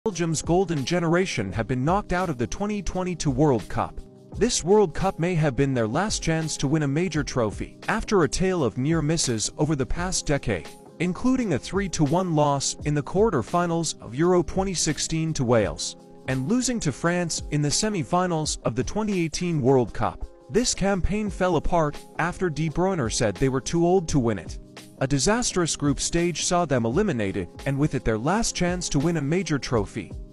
Belgium's golden generation have been knocked out of the 2022 World Cup. This World Cup may have been their last chance to win a major trophy, after a tale of near misses over the past decade, including a 3-1 loss in the quarter-finals of Euro 2016 to Wales, and losing to France in the semi-finals of the 2018 World Cup. This campaign fell apart after De Bruyne said they were too old to win it. A disastrous group stage saw them eliminated, and with it their last chance to win a major trophy.